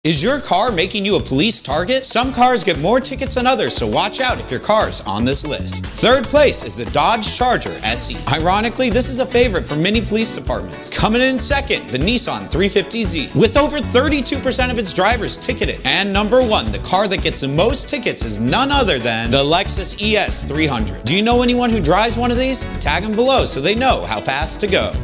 Is your car making you a police target? Some cars get more tickets than others, so watch out if your car's on this list. Third place is the Dodge Charger SE. Ironically, this is a favorite for many police departments. Coming in second, the Nissan 350Z, with over 32% of its drivers ticketed. And number one, the car that gets the most tickets is none other than the Lexus ES 300. Do you know anyone who drives one of these? Tag them below so they know how fast to go.